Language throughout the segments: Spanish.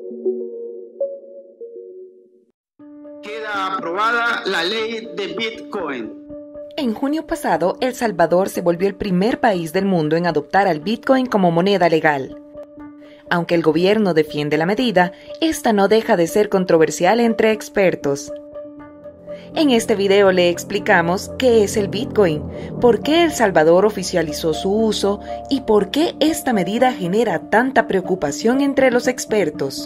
Queda aprobada la ley de Bitcoin. En junio pasado, El Salvador se volvió el primer país del mundo en adoptar al Bitcoin como moneda legal. Aunque el gobierno defiende la medida, esta no deja de ser controversial entre expertos. En este video le explicamos qué es el Bitcoin, por qué El Salvador oficializó su uso y por qué esta medida genera tanta preocupación entre los expertos.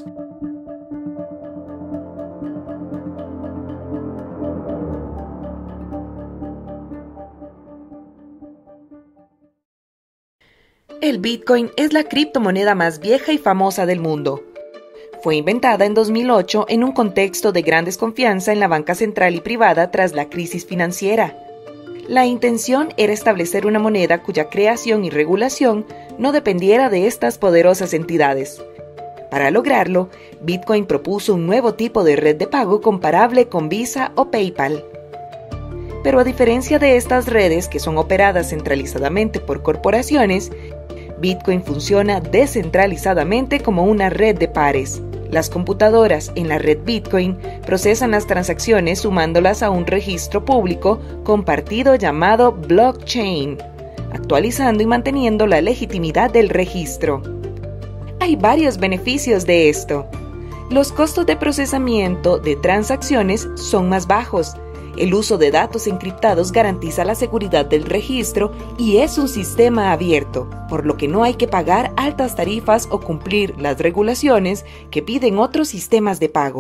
El Bitcoin es la criptomoneda más vieja y famosa del mundo. Fue inventada en 2008 en un contexto de gran desconfianza en la banca central y privada tras la crisis financiera. La intención era establecer una moneda cuya creación y regulación no dependiera de estas poderosas entidades. Para lograrlo, Bitcoin propuso un nuevo tipo de red de pago comparable con Visa o PayPal. Pero a diferencia de estas redes que son operadas centralizadamente por corporaciones, Bitcoin funciona descentralizadamente como una red de pares. Las computadoras en la red Bitcoin procesan las transacciones sumándolas a un registro público compartido llamado blockchain, actualizando y manteniendo la legitimidad del registro. Hay varios beneficios de esto. Los costos de procesamiento de transacciones son más bajos. El uso de datos encriptados garantiza la seguridad del registro y es un sistema abierto, por lo que no hay que pagar altas tarifas o cumplir las regulaciones que piden otros sistemas de pago.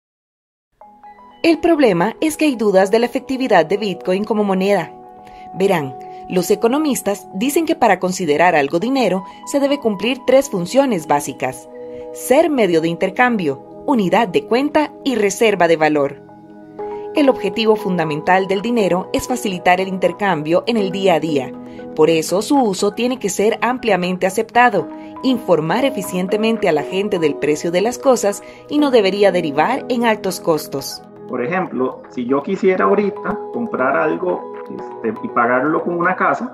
El problema es que hay dudas de la efectividad de Bitcoin como moneda. Verán, los economistas dicen que para considerar algo dinero se debe cumplir 3 funciones básicas: ser medio de intercambio, unidad de cuenta y reserva de valor. El objetivo fundamental del dinero es facilitar el intercambio en el día a día. Por eso su uso tiene que ser ampliamente aceptado, informar eficientemente a la gente del precio de las cosas y no debería derivar en altos costos. Por ejemplo, si yo quisiera ahorita comprar algo y pagarlo con una casa,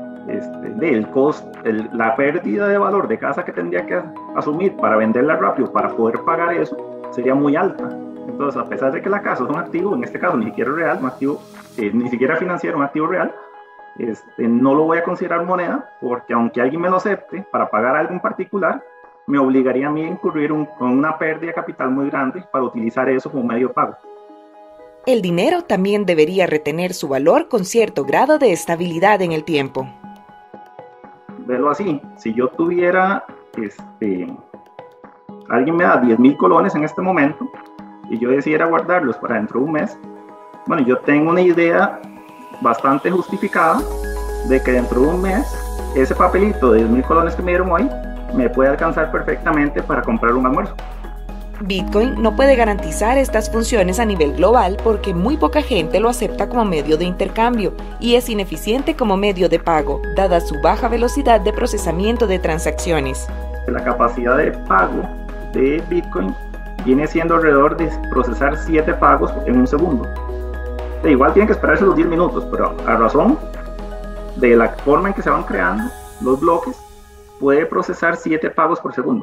la pérdida de valor de casa que tendría que asumir para venderla rápido, para poder pagar eso, sería muy alta. Entonces, a pesar de que la casa es un activo, en este caso ni siquiera real, un activo, ni siquiera financiero, un activo real, no lo voy a considerar moneda, porque aunque alguien me lo acepte para pagar algo en particular, me obligaría a mí a incurrir con una pérdida de capital muy grande para utilizar eso como medio de pago. El dinero también debería retener su valor con cierto grado de estabilidad en el tiempo. Verlo así, si yo tuviera, alguien me da 10,000 colones en este momento, y yo decidiera guardarlos para dentro de un mes, bueno, yo tengo una idea bastante justificada de que dentro de un mes ese papelito de 10,000 colones que me dieron hoy me puede alcanzar perfectamente para comprar un almuerzo. Bitcoin no puede garantizar estas funciones a nivel global porque muy poca gente lo acepta como medio de intercambio y es ineficiente como medio de pago, dada su baja velocidad de procesamiento de transacciones. La capacidad de pago de Bitcoin viene siendo alrededor de procesar 7 pagos en un segundo. Igual tienen que esperarse los 10 minutos, pero a razón de la forma en que se van creando los bloques, puede procesar 7 pagos por segundo.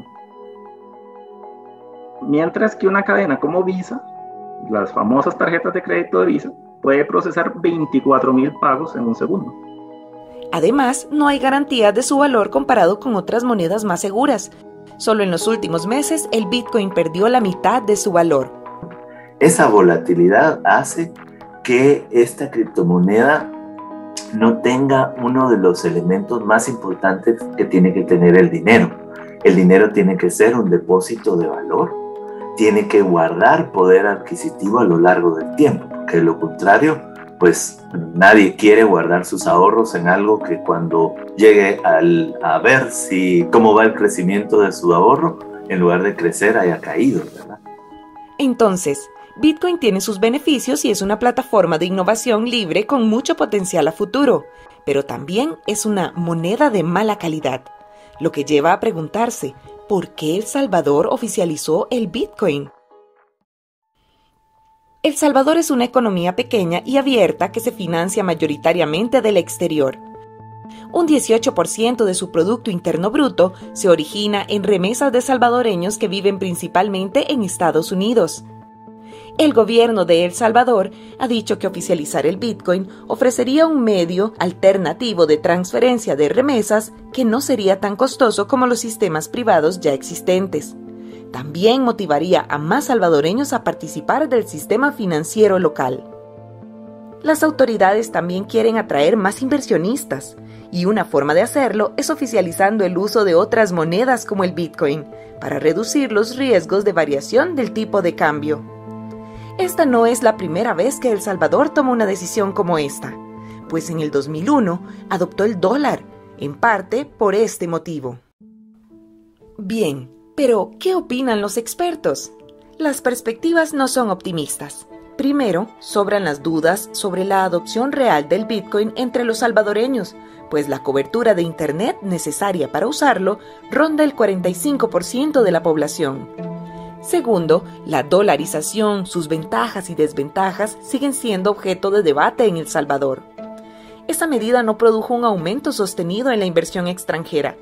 Mientras que una cadena como Visa, las famosas tarjetas de crédito de Visa, puede procesar 24,000 pagos en un segundo. Además, no hay garantía de su valor comparado con otras monedas más seguras. Solo en los últimos meses, el Bitcoin perdió la mitad de su valor. Esa volatilidad hace que esta criptomoneda no tenga uno de los elementos más importantes que tiene que tener el dinero. El dinero tiene que ser un depósito de valor, tiene que guardar poder adquisitivo a lo largo del tiempo, porque de lo contrario, pues nadie quiere guardar sus ahorros en algo que cuando llegue a ver cómo va el crecimiento de su ahorro, en lugar de crecer haya caído, ¿verdad? Entonces, Bitcoin tiene sus beneficios y es una plataforma de innovación libre con mucho potencial a futuro, pero también es una moneda de mala calidad, lo que lleva a preguntarse, ¿por qué El Salvador oficializó el Bitcoin? El Salvador es una economía pequeña y abierta que se financia mayoritariamente del exterior. Un 18% de su Producto Interno Bruto se origina en remesas de salvadoreños que viven principalmente en Estados Unidos. El gobierno de El Salvador ha dicho que oficializar el Bitcoin ofrecería un medio alternativo de transferencia de remesas que no sería tan costoso como los sistemas privados ya existentes. También motivaría a más salvadoreños a participar del sistema financiero local. Las autoridades también quieren atraer más inversionistas, y una forma de hacerlo es oficializando el uso de otras monedas como el Bitcoin, para reducir los riesgos de variación del tipo de cambio. Esta no es la primera vez que El Salvador toma una decisión como esta, pues en el 2001 adoptó el dólar, en parte por este motivo. Bien, pero ¿qué opinan los expertos? Las perspectivas no son optimistas. Primero, sobran las dudas sobre la adopción real del Bitcoin entre los salvadoreños, pues la cobertura de Internet necesaria para usarlo ronda el 45% de la población. Segundo, la dolarización, sus ventajas y desventajas siguen siendo objeto de debate en El Salvador. Esa medida no produjo un aumento sostenido en la inversión extranjera.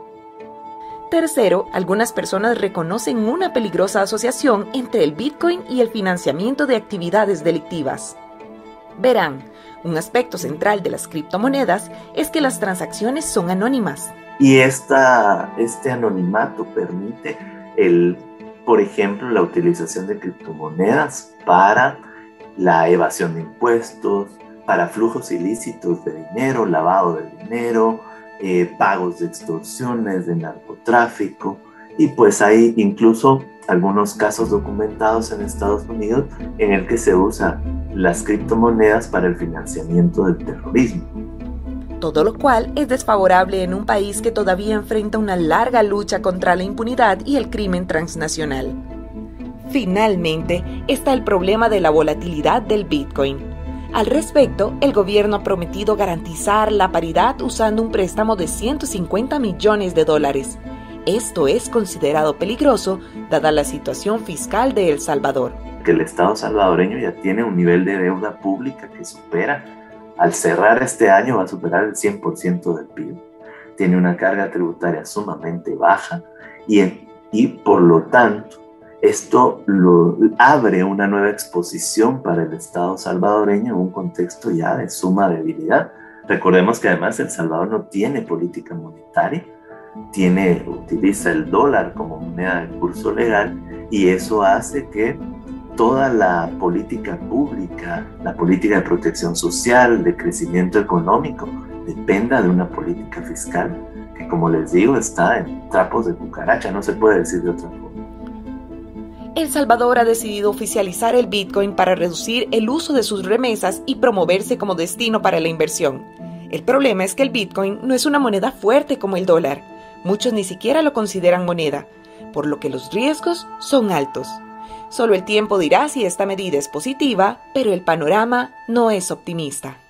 Tercero, algunas personas reconocen una peligrosa asociación entre el Bitcoin y el financiamiento de actividades delictivas. Verán, un aspecto central de las criptomonedas es que las transacciones son anónimas. Y este anonimato permite por ejemplo, la utilización de criptomonedas para la evasión de impuestos, para flujos ilícitos de dinero, lavado de dinero, pagos de extorsiones, de narcotráfico, y pues hay incluso algunos casos documentados en Estados Unidos en el que se usa las criptomonedas para el financiamiento del terrorismo. Todo lo cual es desfavorable en un país que todavía enfrenta una larga lucha contra la impunidad y el crimen transnacional. Finalmente, está el problema de la volatilidad del Bitcoin. Al respecto, el gobierno ha prometido garantizar la paridad usando un préstamo de $150 millones. Esto es considerado peligroso, dada la situación fiscal de El Salvador. Que el Estado salvadoreño ya tiene un nivel de deuda pública que supera, al cerrar este año va a superar el 100% del PIB. Tiene una carga tributaria sumamente baja y por lo tanto esto abre una nueva exposición para el Estado salvadoreño en un contexto ya de suma debilidad. Recordemos que además El Salvador no tiene política monetaria, utiliza el dólar como moneda de curso legal, y eso hace que toda la política pública, la política de protección social, de crecimiento económico, dependa de una política fiscal que, como les digo, está en trapos de cucaracha, no se puede decir de otra forma. El Salvador ha decidido oficializar el Bitcoin para reducir el uso de sus remesas y promoverse como destino para la inversión. El problema es que el Bitcoin no es una moneda fuerte como el dólar. Muchos ni siquiera lo consideran moneda, por lo que los riesgos son altos. Solo el tiempo dirá si esta medida es positiva, pero el panorama no es optimista.